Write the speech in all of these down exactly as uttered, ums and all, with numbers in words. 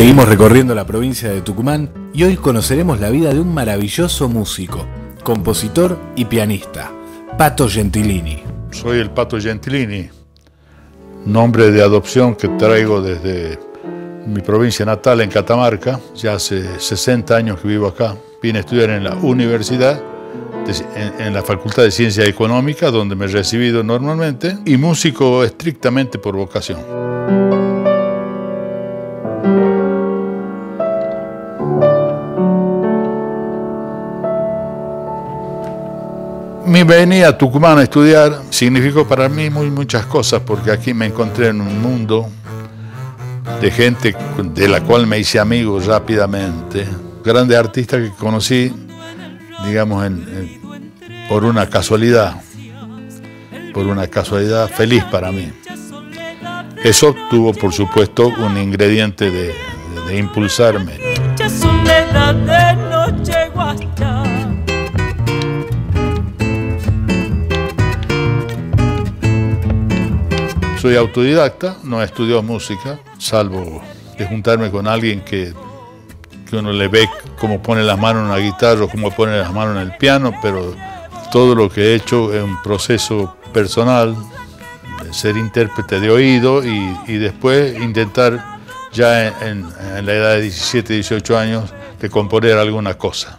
Seguimos recorriendo la provincia de Tucumán y hoy conoceremos la vida de un maravilloso músico, compositor y pianista, Pato Gentilini. Soy el Pato Gentilini, nombre de adopción que traigo desde mi provincia natal en Catamarca. Ya hace sesenta años que vivo acá. Vine a estudiar en la universidad, en, en la Facultad de Ciencias Económicas, donde me he recibido normalmente, y músico estrictamente por vocación. Mi venida a Tucumán a estudiar significó para mí muy, muchas cosas, porque aquí me encontré en un mundo de gente de la cual me hice amigo rápidamente. Grandes artistas que conocí, digamos, en, en, por una casualidad, por una casualidad feliz para mí. Eso tuvo, por supuesto, un ingrediente de, de, de impulsarme. Soy autodidacta, no he estudiado música, salvo de juntarme con alguien que, que uno le ve cómo pone las manos en una guitarra o cómo pone las manos en el piano, pero todo lo que he hecho es un proceso personal, de ser intérprete de oído y, y después intentar ya en, en la edad de diecisiete, dieciocho años de componer alguna cosa.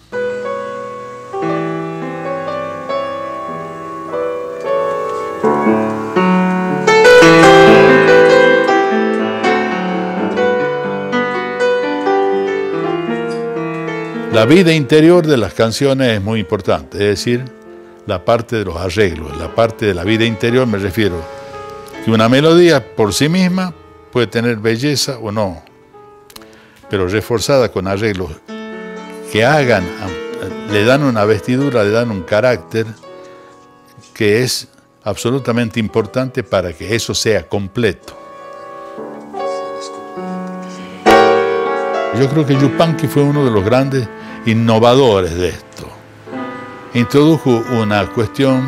La vida interior de las canciones es muy importante, es decir, la parte de los arreglos, la parte de la vida interior. Me refiero que una melodía por sí misma puede tener belleza o no, pero reforzada con arreglos que hagan, le dan una vestidura, le dan un carácter que es absolutamente importante para que eso sea completo. Yo creo que Yupanqui fue uno de los grandes innovadores de esto. Introdujo una cuestión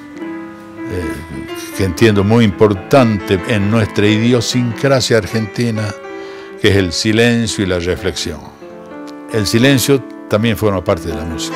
eh, que entiendo muy importante en nuestra idiosincrasia argentina, que es el silencio y la reflexión. El silencio también forma parte de la música.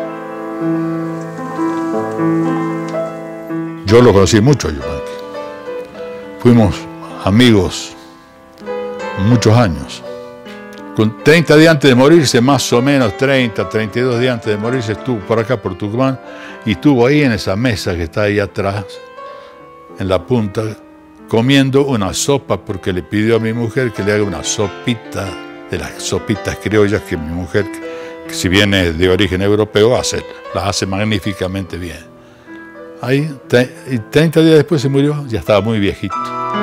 Yo lo conocí mucho a Yupanqui. Fuimos amigos muchos años. Con treinta días antes de morirse, más o menos treinta, treinta y dos días antes de morirse, estuvo por acá, por Tucumán, y estuvo ahí en esa mesa que está ahí atrás, en la punta, comiendo una sopa, porque le pidió a mi mujer que le haga una sopita, de las sopitas criollas que mi mujer, que si bien es de origen europeo, hace, las hace magníficamente bien. Ahí, y treinta días después se murió, ya estaba muy viejito.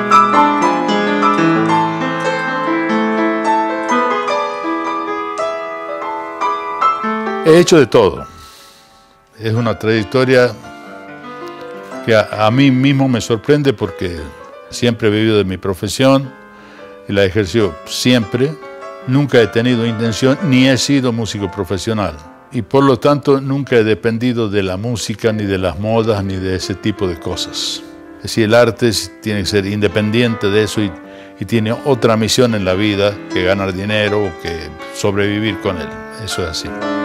He hecho de todo. Es una trayectoria que a, a mí mismo me sorprende, porque siempre he vivido de mi profesión y la he ejercido siempre. Nunca he tenido intención ni he sido músico profesional. Y por lo tanto nunca he dependido de la música, ni de las modas, ni de ese tipo de cosas. Es decir, el arte tiene que ser independiente de eso y, y tiene otra misión en la vida que ganar dinero o que sobrevivir con él. Eso es así.